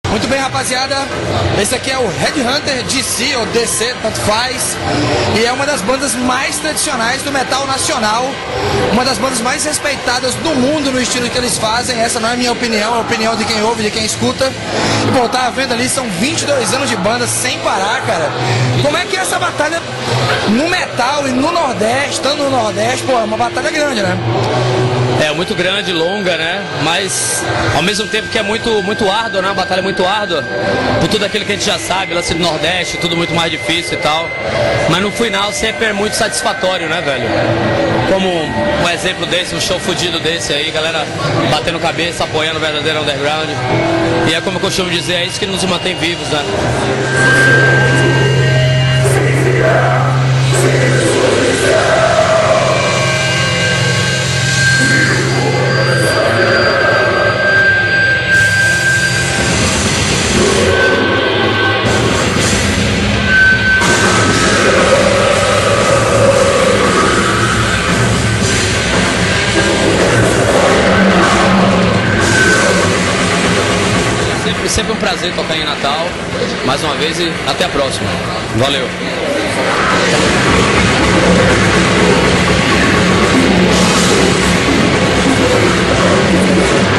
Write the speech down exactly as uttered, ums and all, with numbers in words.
Muito bem, rapaziada, esse aqui é o Headhunter D C, ou D C, tanto faz, e é uma das bandas mais tradicionais do metal nacional, uma das bandas mais respeitadas do mundo no estilo que eles fazem. Essa não é a minha opinião, é a opinião de quem ouve, de quem escuta. E, bom, tava vendo ali, são vinte e dois anos de banda sem parar, cara. Como é que é essa batalha no metal e no Nordeste, estando no Nordeste, pô, é uma batalha grande, né? É muito grande, longa, né? Mas ao mesmo tempo que é muito, muito árdua, né? Uma batalha muito árdua, por tudo aquilo que a gente já sabe, lance do Nordeste, tudo muito mais difícil e tal. Mas no final sempre é muito satisfatório, né, velho? Como um exemplo desse, um show fudido desse aí, galera batendo cabeça, apoiando o verdadeiro underground. E é como eu costumo dizer, é isso que nos mantém vivos, né? Sempre, sempre um prazer tocar em Natal, mais uma vez, e até a próxima. Valeu! We'll be right back.